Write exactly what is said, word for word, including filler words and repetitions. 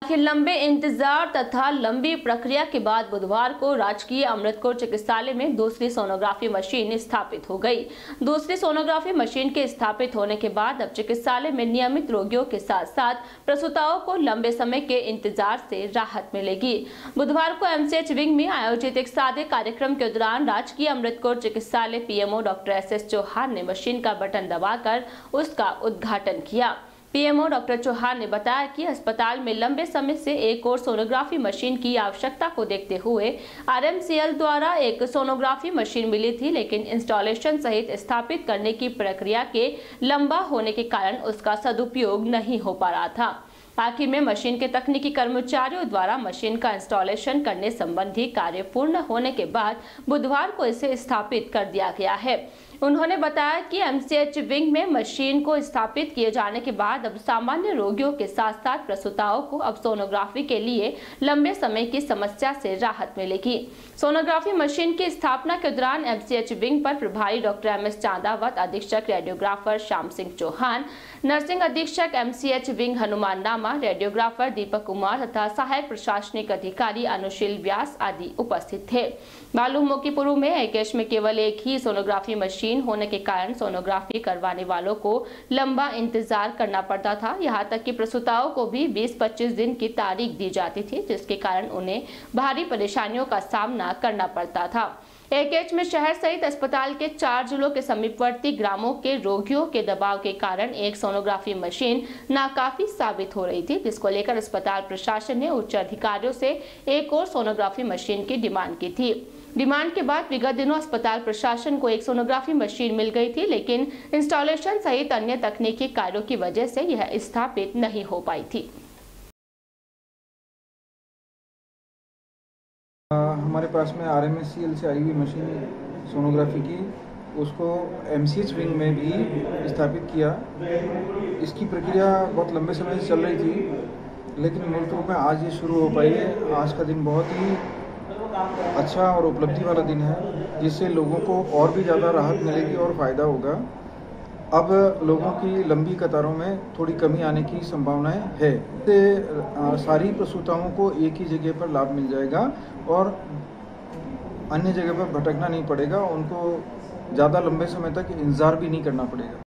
कि लंबे इंतजार तथा लंबी प्रक्रिया के बाद बुधवार को राजकीय अमृतकोट चिकित्सालय में दूसरी सोनोग्राफी मशीन स्थापित हो गई। दूसरी सोनोग्राफी मशीन के स्थापित होने के बाद अब चिकित्सालय में नियमित रोगियों के साथ साथ प्रसूताओं को लंबे समय के इंतजार से राहत मिलेगी। बुधवार को एमसीएच विंग में आयोजित एक सादे कार्यक्रम के दौरान राजकीय अमृतकोट चिकित्सालय PMO doctor S S Chauhan ने मशीन का बटन दबाकर उसका उद्घाटन किया। पीएमओ डॉक्टर चौहान ने बताया कि अस्पताल में लंबे समय से एक और सोनोग्राफी मशीन की आवश्यकता को देखते हुए आरएमसीएल द्वारा एक सोनोग्राफी मशीन मिली थी, लेकिन इंस्टॉलेशन सहित स्थापित करने की प्रक्रिया के लंबा होने के कारण उसका सदुपयोग नहीं हो पा रहा था। आखिर में मशीन के तकनीकी कर्मचारियों द्वारा मशीन का इंस्टॉलेशन करने संबंधी कार्य पूर्ण होने के बाद बुधवार को इसे स्थापित कर दिया गया है। उन्होंने बताया कि एमसीएच विंग में मशीन को स्थापित किए जाने के बाद अब सामान्य रोगियों के साथ साथ प्रसूताओं को अब सोनोग्राफी के लिए लंबे समय की समस्या से राहत मिलेगी। सोनोग्राफी मशीन की स्थापना के दौरान एमसीएच विंग पर प्रभारी डॉक्टर एम एस चांदावत, अधीक्षक रेडियोग्राफर श्याम सिंह चौहान, नर्सिंग अधीक्षक MCH wing Hanuman Nama, radiographer Deepak Kumar तथा सहायक प्रशासनिक अधिकारी अनुशील व्यास आदि उपस्थित थे। मालूम हो कि पूर्व में एकेश में केवल एक ही सोनोग्राफी मशीन होने के कारण सोनोग्राफी करवाने वालों को लंबा इंतजार करना पड़ता था। यहां तक कि प्रसूताओं को भी बीस पच्चीस दिन की तारीख दी जाती थी, जिसके कारण उन्हें भारी परेशानियों का सामना करना पड़ता था। एकेच में शहर सहित अस्पताल के चार जिलों के समीपवर्ती ग्रामों के रोगियों के दबाव के कारण एक सोनोग्राफी मशीन नाकाफी साबित हो रही थी, जिसको लेकर अस्पताल प्रशासन ने उच्च अधिकारियों से एक और सोनोग्राफी मशीन की डिमांड की थी। डिमांड के बाद विगत दिनों अस्पताल प्रशासन को एक सोनोग्राफी मशीन मिल गई थी, लेकिन इंस्टॉलेशन सहित अन्य तकनीकी कार्यों की वजह से यह स्थापित नहीं हो पाई थी। आ, हमारे पास में आरएमसीएल से आई हुई मशीन सोनोग्राफी की, उसको एमसीएच विंग में भी स्थापित किया। इसकी प्रक्रिया बहुत लंबे समय से चल रही थी, लेकिन मूल रूप में आज ये शुरू हो पाई है। आज का दिन बहुत ही अच्छा और उपलब्धि वाला दिन है, जिससे लोगों को और भी ज़्यादा राहत मिलेगी और फ़ायदा होगा। अब लोगों की लंबी कतारों में थोड़ी कमी आने की संभावनाएं है। इससे सारी प्रसूताओं को एक ही जगह पर लाभ मिल जाएगा और अन्य जगह पर भटकना नहीं पड़ेगा, उनको ज़्यादा लंबे समय तक इंतज़ार भी नहीं करना पड़ेगा।